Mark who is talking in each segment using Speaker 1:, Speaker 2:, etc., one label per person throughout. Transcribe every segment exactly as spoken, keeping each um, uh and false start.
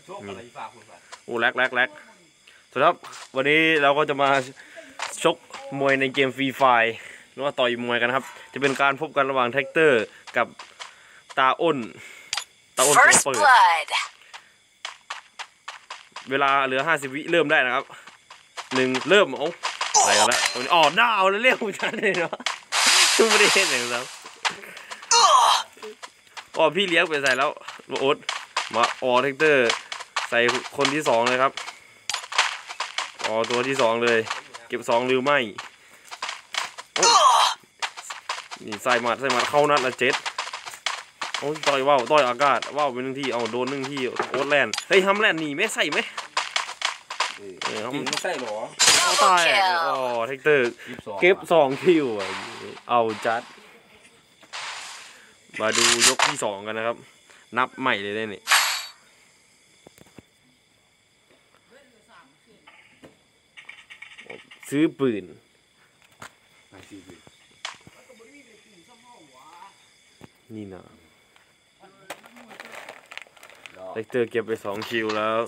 Speaker 1: โอ้แลกแลกแลกสวัสดีครับวันนี้เราก็จะมาชกมวยในเกมฟรีไฟร์หรือว่าต่อยมวยกันครับจะเป็นการพบกันระหว่างแท็กเตอร์กับตาอ้นตาอ้นตัวเปิดเวลาเหลือห้าสิบวิเริ่มได้นะครับหนึ่งเริ่มโอ้ไปกันแล้วอ๋อหน้าเอาแล้วเรียกผมชันเลยเนาะไม่ได้เห็นเลยครับอ๋อพี่เลี้ยงไปใส่แล้วโอ๊ตมาอ๋อแท็กเตอร์ใส่คนที่สองเลยครับอ๋อตัวที่สองเลยเก็บสองหรือไม่นี่ใส่หมัดใส่หมัดเข้านัดละเจ็ดโอ้ยต่อยว่าวต่อยอากาศว่าวเป็นหนึ่งที่เอาโดนหนึ่งที่โอ๊ตแลนเฮ้ยทำแลนหนีไม่ใส่ไหม
Speaker 2: ไม่ใส่หรอ
Speaker 1: ตายอ๋อแท็กเตอร์เก็บสองคิวเอาจัดมาดูยกที่สองกันนะครับนับใหม่เลยได้เนี่ยซื้อปืนนี่นะเลกเตอร์เก็บไปสองคิวแล้ว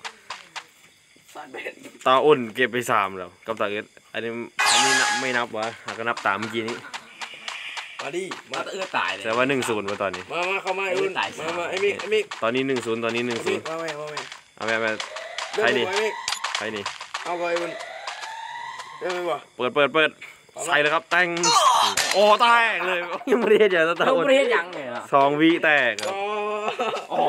Speaker 1: ตาอ้นเก็บไปสามแล้วกับตาเอิร์ดอันนี้อันนี้นับไม่นับวะหากก็นับตามเมื่อกี้นี้
Speaker 2: มาดิมาตาเอิร์ดตายเลย
Speaker 1: แต่ว่าหนึ่งศูนย์มาตอนนี้
Speaker 2: มามาเข้ามาไอ้อุ่นมามาไอ้มิกไอ้มิก
Speaker 1: ตอนนี้หนึ่งศูนย์ตอนนี้หนึ่งศูนย์
Speaker 2: มาแม่มาแม่
Speaker 1: เอาแม่มาใครนี่ใครนี่
Speaker 2: เอาไปอุ่นเริ่มไปบ่
Speaker 1: เปิดเปิดเปิดใส่เลยครับแตงโอ้แตกเลยยังไม่ได้เจอตาอ้น
Speaker 2: ไม่ได้ยังเลยล่ะ
Speaker 1: สองวิแตก
Speaker 2: อ๋อ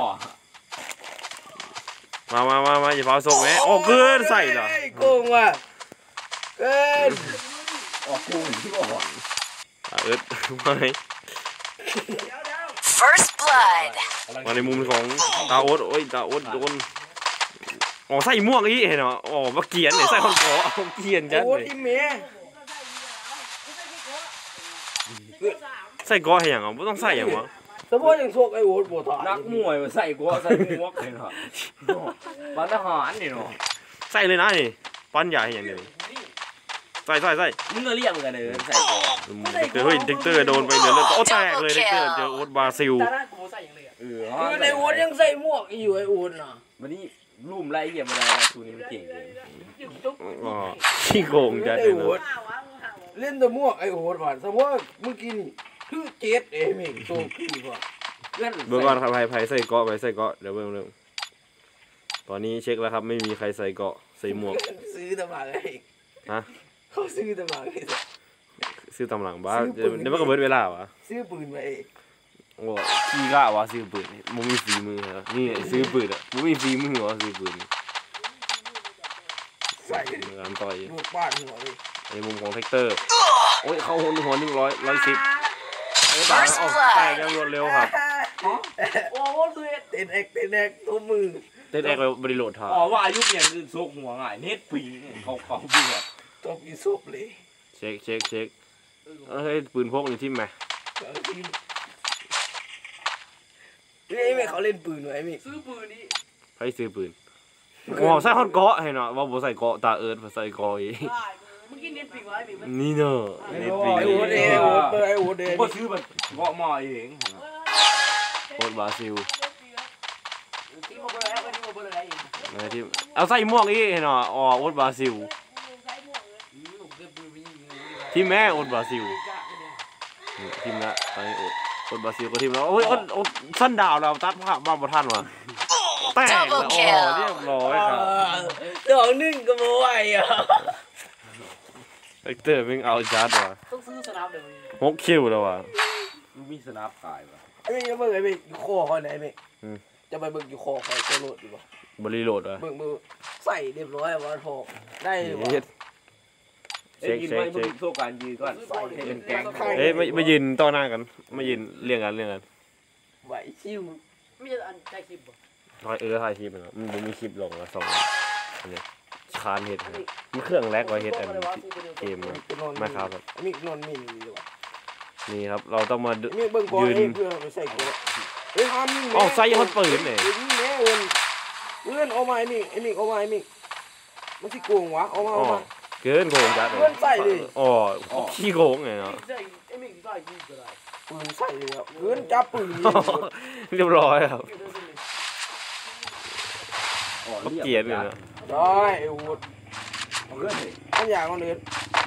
Speaker 1: มามามามาอย่าพาส่งไหมโอ้เกินใส่เหรอ
Speaker 2: โกงว่ะเกินออกโกงที่บอกว่า
Speaker 1: เอิร์ดไม่
Speaker 3: First blood
Speaker 1: มาในมุมของตาโอ๊ตโอ้ยตาโอ๊ตโดนอ๋อใส่ม่วงอีเห็นเหรออ๋อมาเกียนเนี่ยใส่คนขอเอาเกียนจัดเลยใส่ก้อให้อย่างอ่ะไม่ต้องใส่อย่างวะ
Speaker 2: สมมติอย่างโชคไอ้โอ๊ตบัวถอดนักมวยใส่ก้อใส่หมวกเลยเนาะปั้นทหารนี่เนาะ
Speaker 1: ใส่เลยนะนี่ปั้นใหญ่อย่างเดียวใส่ใส่ใส่
Speaker 2: มึงก็เรียกมึงกันเลยใส่ก้อ
Speaker 1: เฮ้ยเด็กเตอร์โดนไปเหลือเลยโอ้แตกเลยเด็กเตอร์เจอโอ๊ตบราซิล
Speaker 2: เออไอ้โอ๊ตยังใส่หมวกอยู่ไอ้โอ๊ตน่ะวันนี้ลุ่มไล่เหยียบมาได้แล้วชูนี่มันเก่งเลย
Speaker 1: อ๋อขี้โกงจัดเลย
Speaker 2: เล่นตัวหมวกไอ้โอ๊ตว่ะสมมติเมื่อกี้นี่คือเจ็ดเอเมกโตขึ้นกว่า
Speaker 1: เบื้องก่อนใครใครใส่เกาะไปใส่เกาะเดี๋ยวเบื้องเรื่องตอนนี้เช็คแล้วครับไม่มีใครใส่เกาะใส่หมวก
Speaker 2: ซื้อตำหลังไอ้
Speaker 1: ฮะ
Speaker 2: เขาซื้อตำหลังไอ้
Speaker 1: ซื้อตำหลังบ้าเดี๋ยวมันก็เบิดเวลาวะ
Speaker 2: ซื้อปืนไป
Speaker 1: โอ้ขี้กะวะซื้อปืนมึงมีฝีมือเหรอนี่ซื้อปืนอ่ะมึงมีฝีมือเหรอซื้อปืน
Speaker 2: ใส่
Speaker 1: การต่อย
Speaker 2: ลูกบ้านหัวเลย
Speaker 1: ในมุมของแท็กเตอร์โอ้ยเข้าหัวหัวหนึ่งร้อยร้อยสิบไอ้ตายออกแตกยังรวดเร็วครับ
Speaker 2: โอ้โหเต้นเอ็กเต้นเอ็กตัวมือ
Speaker 1: เต้นเอ็กไปบริโภคท่า
Speaker 2: อ๋อว่าอายุเปลี่ยนคือโซกหัวง่ายเน็ตปีเขาเขาเบื่อตัวปีโซกเลย
Speaker 1: เช็คเช็คเช็คเฮ้ยปืนพกนี่ทิ่มไหม
Speaker 2: ไอ้เมฆเขาเล่นปืนไอ้เมฆ
Speaker 3: ซื้อปืนนี่
Speaker 1: ใครซื้อปืนอ๋อใส่ฮอนเกาะให้เนาะว่าบ่ใส่เกาะตาเอิร์ดใส่เกาะอี
Speaker 3: เมื่อกี้เน็ตปิงไว้ปิง
Speaker 1: นี่เนาะ
Speaker 2: เน็ตปิงไอ้โอ๊ตเองไอ้โอ๊ตเปิดไอ้โอ๊ตเอง
Speaker 3: ก็
Speaker 2: ซื้อแบบเกาะมาเอง
Speaker 1: โอ๊ตบราซิล
Speaker 3: ที่มาเบอร์แล้วก็ที่มาเบอร์อะไรอี
Speaker 1: กที่เอาใส่หมวกอีเนาะอ๋อโอ๊ตบราซิลที่แม่โอ๊ตบราซิลทีมละตอนนี้โอ๊ตโอ๊ตบราซิลก็ทีมแล้วโอ๊ยโอ๊ตโอ๊ตสั้นดาวเราตัดภาพบ้าบ่ทันว่ะแตกแล้วโอ้เรียบร้อยครับ
Speaker 2: สองหนึ่งก็ไม่ไหวอ่ะ
Speaker 1: เอ็กเตอร์มึงเอาจัดว่ะ
Speaker 3: ต้องซื้อสนับเดี๋ยว
Speaker 1: หกคิวแล้วว่ะ
Speaker 2: มีสนับขายว่ะไอ้เมย์จะเบิ่งไอ้เมย์อยู่คอคอยไหนเมย์จะไปเบิ่งอยู่คอคอยจะโหลดดีป่ะ
Speaker 1: บริโหลดว่ะ
Speaker 2: เบิ่งมือใส่เรียบร้อยวันพอได้ว่ะ
Speaker 1: เช็คเช็คเช็ค
Speaker 2: โซ่การยืนก่อนเป็นแกง
Speaker 1: เอ้ยไม่ไม่ยืนต่อหน้ากันไม่ยืนเรียงกันเรียงกัน
Speaker 2: ไหวชิว
Speaker 3: ไม่ใช่อันใจคลิปบ่
Speaker 1: ถ่ายเออถ่ายคลิปนะมันมีคลิปลงแล้วสองอันนี้คานเห็ดมีเครื่องแรกไว้เห็ดอันเกมมาครับ
Speaker 2: มีนนมีนี่ว่ะ
Speaker 1: นี่ครับเราต้องมา
Speaker 2: ยืนเพื่อไปใส่กูเฮ้ยห้ามนี่
Speaker 1: อ๋อใส่ยังมันปืนเลย
Speaker 2: แม่เอิญเพื่อนเอามาไอ้มิกไอ้มิกเอามาไอ้มิกมันสิโกงวะเอามาเอามา
Speaker 1: เกินโกงจัดเลยอ๋อขี้โกงไงเนาะ
Speaker 2: ปืนใส่เลยครับเกินจับปืน
Speaker 1: เรียบร้อยครับเขาเกลียดเลยนะ
Speaker 3: ได้ไอ้อูด
Speaker 2: เอาเพื่อนเลย
Speaker 3: มันอยากคนอื่น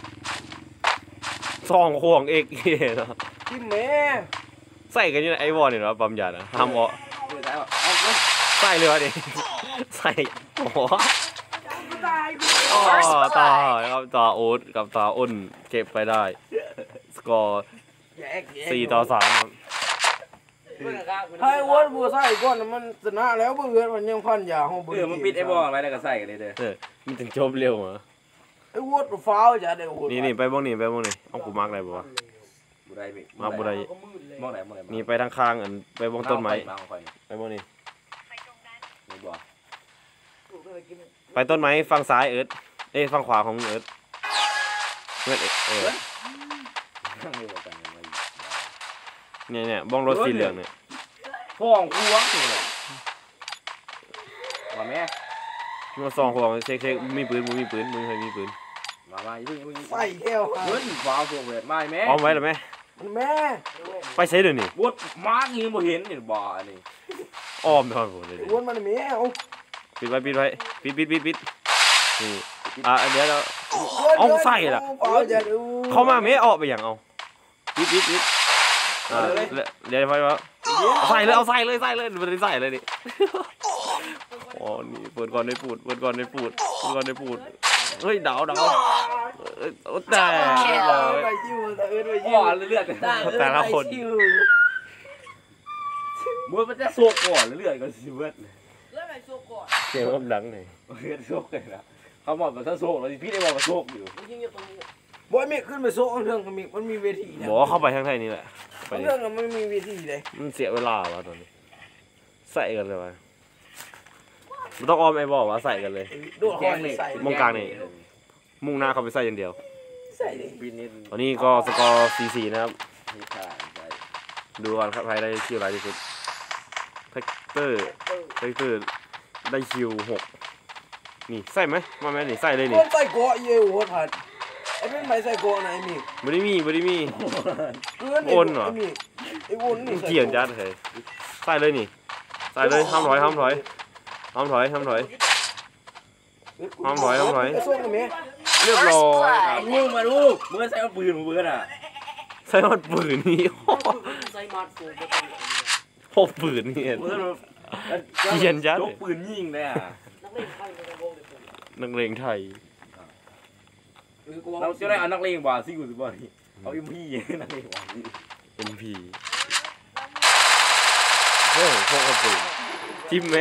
Speaker 1: ซองควงเอกเนาะ
Speaker 3: ที่แม่
Speaker 1: ใส่กันอยู่ในไอวอนนี่เนาะปั๊มยานะห้ามเอา
Speaker 2: เออได้ป่ะเอาเพื่อน
Speaker 1: ใส่เลยวะดิใส่โอ้โห
Speaker 3: ตายกู
Speaker 1: อ๋อตาครับตาโอ๊ตกับตาอ้นเก็บไปได้สกอร์สี่ต่อสามครับ
Speaker 3: ให้อ้วนบัวใส่ก้อนมันชนะแล้วเบื่อมันยังพันยาห้อง
Speaker 2: เออมันปิดไอ้บอลไว้แล้วก็ใส่กันเลยเด้อ
Speaker 1: เออมันถึงจบเร็วเหรอ
Speaker 3: ไอ้อ้วนฟ้าวจะได้อ้วน
Speaker 1: นี่นี่ไปบ้างนี่ไปบ้างนี่เอากูมาร์กอะไรบ่วะ
Speaker 2: บุได้มิ
Speaker 1: มาบุได้
Speaker 2: มองไหนมองไหน
Speaker 1: นี่ไปทางข้างอันไปบ้างต้นไม้
Speaker 2: มาของข่อย
Speaker 1: ไปบ้างนี่
Speaker 2: ไม่บอก
Speaker 1: ไปต้นไม้ฝั่งซ้ายเอิร์ธเอ้ยฝั่งขวาของเอิร์ธเอิร์ธเออ
Speaker 2: ข้างเดียวกันเลย
Speaker 1: เนี่ยเนี่ยบ้องรถสีเหลืองเนี่ย
Speaker 2: ฟ้องกูวะเนี่ยมาแม่
Speaker 1: มาซองของเช็คเช็คมีปืนมึงมีปืนมึงเคยมีปืน
Speaker 2: มามาอย่าเพิ่งอย่าเพิ่ง
Speaker 3: ใส่แก้ว
Speaker 2: เฮ้ยฟ้าวตัวเวทมาแม่
Speaker 1: อ้อมไว้หรือไม่
Speaker 3: แม่
Speaker 1: ไปใช้เดี๋ยวนี้
Speaker 2: บวชมาร์กนี่บ่เห็นนี่บ่อันนี้
Speaker 1: อ้อมไปหมดเลย
Speaker 3: ไอ้อ้วนมันแม่เอา
Speaker 1: ปิดไว้ปิดไว้ปิดปิดปิดปิดนี่อ่ะเดี๋ยวเรา เอาใส่ล่ะ
Speaker 3: ฟ้าวจะดู
Speaker 1: เข้ามาไม่ออกไปอย่างเอาปิดปิดปิดอ่าเดี๋ยวไฟวะเอาใส่เลยเอาใส่เลยใส่เลยมันได้ใส่เลยดิอ๋อนี่เปิดก่อนได้ปูดเปิดก่อนได้ปูดเปิดก่อนได้ปูดเฮ้ยดาวดาวเอ้ยโอ้แต่เรียบร้อย
Speaker 3: ไปชิวแต่เอิ้นไปชิ
Speaker 2: ก่
Speaker 3: ว
Speaker 2: อนเลือด
Speaker 1: แต่ละคน
Speaker 2: บวชมันจะโซกก่อนเลือดก็สิเบิด
Speaker 1: เสียงมันดังหน่อย
Speaker 2: เลือดโซกเลยนะเขาบอกว่าถ้าโซกเราพี่ได้บอกว่าโซกอยู่
Speaker 3: บอยมีขึ้นไปโซ่เรื่องมีมันมีเวทีนะ
Speaker 1: บอกว่าเข้าไปข้างในนี่แหละไปดิ
Speaker 3: เรื่องมันมีเวทีเลย
Speaker 1: มันเสียเวลาวะตอนนี้ใส่กันเลยวะมันต้องอ้อมไอ้บอกว่าใส่กันเลย
Speaker 3: โดดคอยใส่
Speaker 1: มองกลางนี่ มุ่งหน้าเข้าไปใส่อย่างเดียว
Speaker 3: ใส่เลย
Speaker 2: ปีนี้
Speaker 1: ตอนนี้ก็สกอร์สี่สี่นะครับ
Speaker 2: มีขาใส่
Speaker 1: ดูก่อนครับใครได้คิวอะไรที่สุดแท็กเตอร์แท็กเตอร์ได้คิวหกนี่ใส่ไหมมาไหมนี่ใส่เลยนี่
Speaker 3: คนใส่เกาะเยี่ยวหัวผัดไอ้เป็นไม้ใส่เกาะไหนมี
Speaker 1: ไม่ได้มีไม่ได้มี
Speaker 3: เพื่อนไอ้นี่ไอ้วนนี่
Speaker 1: เกี่ยนจัดเลยใส่เลยนี่ใส่เลยห้ามถอยห้ามถอยห้ามถอยห้ามถอย ห้ามถอยห้ามถอย
Speaker 3: ไอ้ส้มไหม
Speaker 1: เรียบร้อย
Speaker 2: มึงมาดูมึงใส่เอาปืนมึงเบิดอ่ะ
Speaker 1: ใส่มันปืนนี่
Speaker 3: ใส่มาดฟู
Speaker 1: พกปืนนี่
Speaker 2: มึง
Speaker 1: เขียนจัด
Speaker 2: ยกปืนยิงเลยอ่ะ
Speaker 1: นักเลงไทย
Speaker 2: เราจะได้เอานักเลงบ่าซิกูสิบ่นี่เอาอีพี่นักเลงบ่าซิ
Speaker 1: เอ็มพีโอ้โหพกกระปืนจิ้มแม่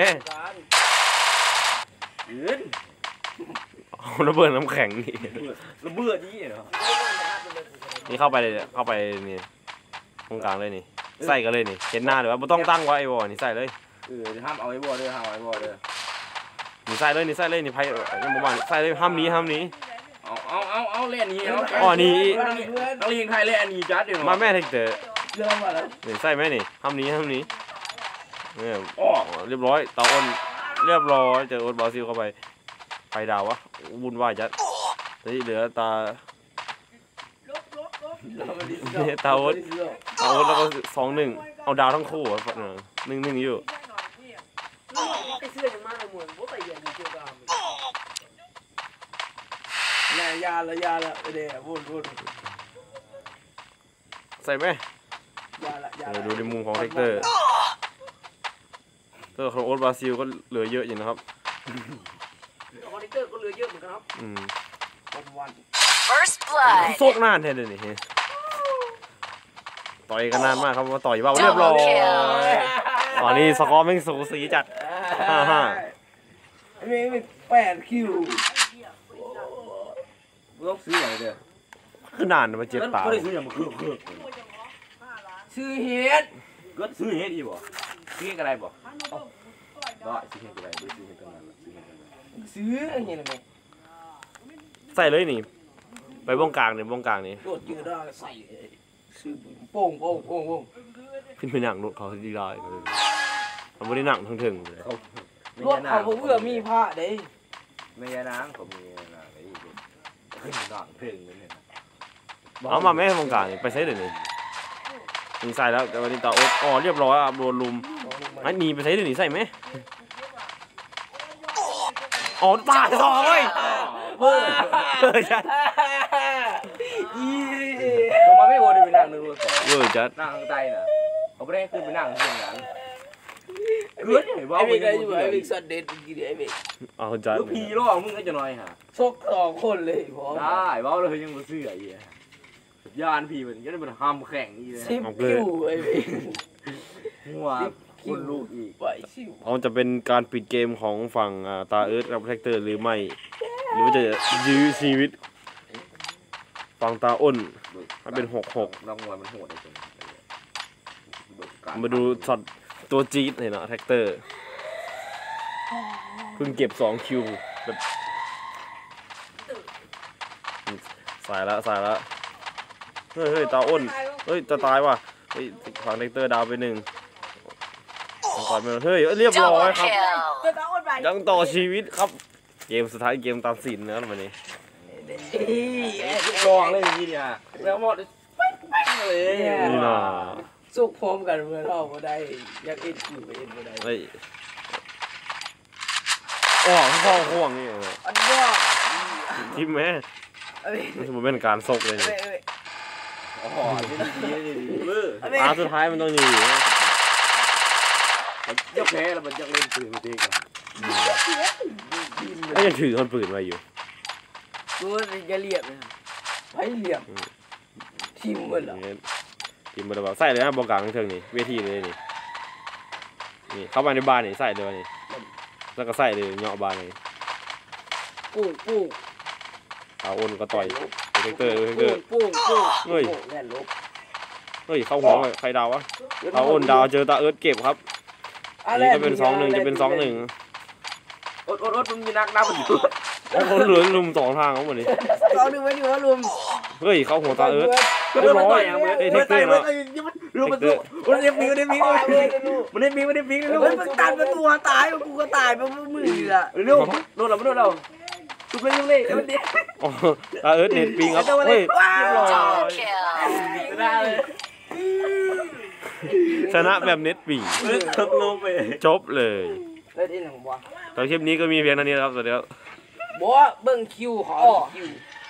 Speaker 2: เอิ้น
Speaker 1: เอาระเบิดน้ำแข็งนี่
Speaker 2: ระเบิดนี่เหรอ
Speaker 1: นี่เข้าไปเลยเข้าไปนี่ตรงกลางเลยนี่ใส่กันเลยนี่เห็นหน้าหรือว่าไม่ต้องตั้งไว้ไอ้บอนี่ใส่เลย
Speaker 2: เออห้ามเอาไอ้บ่อเด้อห้ามเอาไอ้บ่อเด้อ
Speaker 1: นี่ใส่เลยนี่ใส่เลยนี่ไพ่ยังประมาณใส่เลยห้ามหนี้ห้ามหนี้
Speaker 2: เอาเอาเอาเอาเล่นนี้เอา
Speaker 1: อ๋อนี่
Speaker 2: นักเลงไทยเล่นอันนี้จัดเดี๋ยว
Speaker 1: มาแม่เทคเตอร์
Speaker 3: เรื่องมาแล้ว
Speaker 1: นี่ใส่ไหมนี่ห้ามหนี้ห้ามหนี้เนี่ย
Speaker 2: อ๋อ
Speaker 1: เรียบร้อยเตาอ้นเรียบร้อยเจออ้นบราซิลเข้าไปไฟดาววะวุ่นวายจัดนี่เหลือตาตาอ้นตาอ้นแล้วก็สองหนึ่งเอาดาวทั้งคู่อ่ะหนึ่งหนึ่งอยู่
Speaker 3: แม่ยาละยาละเดี๋ยววนวน
Speaker 1: ใส่ไหม
Speaker 3: ยาละยา
Speaker 1: เออดูในมุมของเทคเตอร์เตอร์ของโอ๊ตบราซิลก็เหลือเยอะอยู่นะครับ
Speaker 3: คอนเนคเตอร์ก็เหลือเยอะเหมือนกันครับ
Speaker 1: อืม
Speaker 3: ผมวัน
Speaker 4: First blood.
Speaker 1: โซกนานแท้เลยนี่ต่อยกันนานมากครับว่าต่อยว่าเรียบร้อย ตอนนี้สกอร์แม่งสูสีจัด ห้าห้า
Speaker 3: มีมีแปดคิว
Speaker 2: ต้องซื้ออย่างเด้อ
Speaker 1: คือนานมาเจ็บตา
Speaker 2: ก็ได้ซื้ออย่างมันคือคือ
Speaker 3: ซื้อเฮ็ด
Speaker 2: ก็ซื้อเฮ็ดอีบ่ซื้อเฮ็ดอะไรบ่ได้ซื้อเฮ็ดอะไรซื้อเฮ็ดกันนั่นซื้อเฮ็ดกันนั่น
Speaker 3: ซื้อเห็นไหม
Speaker 1: ใส่เลยนี่ ไปวงกลางนี่วงกลางนี่
Speaker 3: โดดจืดได้ใส่ซื้อโป่งโป่งโป่งโป่ง
Speaker 1: ขึ้นไปหนังรถเขาดีได้เลยเขาไม่ได้หนังทั้งถึงเลย
Speaker 3: รถเขาเพื่อมีผ้าเด้
Speaker 2: ไม่ยานางผมมีนางไอ้อีกขึ้นดังเพลงเลยเนี่ย
Speaker 1: เอามาแม่วงกลางนี่ไปใช้เดี๋ยวนี้นี่ใส่แล้วแต่วันนี้ตาโอ๊ตอ๋อเรียบร้อยอ่ะโดนลุมไอ้หนีไปใช้เดี๋ยวนี้ใส่ไหมอ๋อตายสองเว้ย
Speaker 3: เฮ้ย
Speaker 1: เออจัด
Speaker 2: ลงมาไม่โวยไปนั่งนึงเลย
Speaker 1: เวอร์จัด
Speaker 2: นั่งข้างใต้น่ะเขาไม่ได้ขึ้นไปนั่งข้างหลังเกิดไอ้บ้า
Speaker 3: ไอ้
Speaker 2: มึ
Speaker 3: บิ๊
Speaker 2: ง
Speaker 3: กไอ้บิ๊กไอ้บิ๊กสัตว์เด็ดกินไอ้บิ๊ก
Speaker 1: เอาจัด
Speaker 2: ลูกพีร้องมึงก็จะน้อยฮะ
Speaker 3: ชกสองคนเลยพอ
Speaker 2: ได้บ้าเลยยังมาซื้อไอ้เหี้ยยานพีมันก็ได้มันห้ามแข่งนี่เลย
Speaker 3: สิบคิวไอ้บิ๊ก
Speaker 2: หัวคนลูกอีก
Speaker 3: ไปสิว
Speaker 1: เอาจะเป็นการปิดเกมของฝั่งอ่าตาเอิร์ธกับแท็กเตอร์หรือไม่หรือว่าจะยื้อชีวิตฝั่งตาอ้นให้เป็นหกหก
Speaker 2: นักมวยมันโหดไอ้ตัว
Speaker 1: มาดูช็อตตัวจี๊ดเลยนะแท็กเตอร์เพิ่งเก็บสองคิวแบบสายละสายละเฮ้ยเฮ้ยตาอ้นเฮ้ยจะตายว่ะเฮ้ยฝั่งแท็กเตอร์ดาวไปหนึ่งก่อนไปเฮ้ยเรียบร้อยครับยังต่อชีวิตครับเกมสุดท้ายเกมตามสินนะครับวันนี้
Speaker 2: ลองเลยทีเนี่ยแล้วหมดเลย
Speaker 1: นี่น่า
Speaker 3: สุกพร้อมกันเมื่อเราก็ได้อยากเอ็นคิวเอ็นก็ได้
Speaker 1: เฮ้ยอ๋อข้อห่วงนี่
Speaker 3: อันนี้
Speaker 1: ทิมแม่
Speaker 3: เอ้ย
Speaker 1: มันเป็นการซกเลย
Speaker 3: เอ้
Speaker 1: นี่
Speaker 3: ยเอ้ย
Speaker 2: อ๋อดีดีดีดีเบอร์
Speaker 1: อาสุดท้ายมันต้องอยู่
Speaker 2: มันยกแพ้แล้วมันยังเล่นปืนมาตีกัน
Speaker 1: ก็ยังถือคนปืนไว้อยู่
Speaker 3: กูจะเรียบนะไปเรียบทีมมันเหรอ
Speaker 1: ทีมบอลแบบใส่เลยนะบอกกลางเทิงนี่เวทีเลยนี่นี่เข้ามาในบ้านนี่ใส่เลยนี่แล้วก็ใส่เลยเหาะบ้านเลย
Speaker 3: ปุ้งปุ้ง
Speaker 1: เอาอ้นก็ต่อยเทคเตอร์เทคเตอร์
Speaker 3: ปุ้งปุ้ง
Speaker 1: เฮ้ย
Speaker 3: แน่นลบ
Speaker 1: เฮ้ยเข้าหัวใครดาววะเอาอ้นดาวเจอตาเอิร์ธเก็บครับอันนี้ก็เป็นสองหนึ่งจะเป็นสองหนึ่ง
Speaker 2: อดอดอดมันมีนักนับมันอยู่
Speaker 1: เขาเหลือลุมสองทางเขาหมดเลย
Speaker 3: เราดูไว้ดีว่าลุม
Speaker 1: เฮ้ยเข้าหัวตาเอิร์ธ
Speaker 2: เรียบร้อยอย่างเงี้ยเฮ้ยเตะมันรู้มันรู้มันเรียบมีมันเรียบมีมันเรียบมีมันเรียบมีมันเรียบมี
Speaker 3: เฮ้ยมันตันประตูตายกูก็ตายเพราะมืออ่ะ
Speaker 2: เร็วโดนเราไม่โดนเราทุบเลยทุบเลยเดี๋ยวมันเดี๋ยว
Speaker 1: อ๋อตาเอิร์ธเน็ตปิงครับเฮ้ยเรียบร้อย
Speaker 2: ได้เลย
Speaker 1: ชนะแบบเน็ตปิง
Speaker 2: เลิกตกลงไป
Speaker 1: จบเลย
Speaker 3: เล่นที่หนึ่งบ่
Speaker 1: ตอนคลิปนี้ก็มีเพียงเท่านี้นะครับสวัสดีครับ
Speaker 3: บ่เบิ่งคิวขอคิว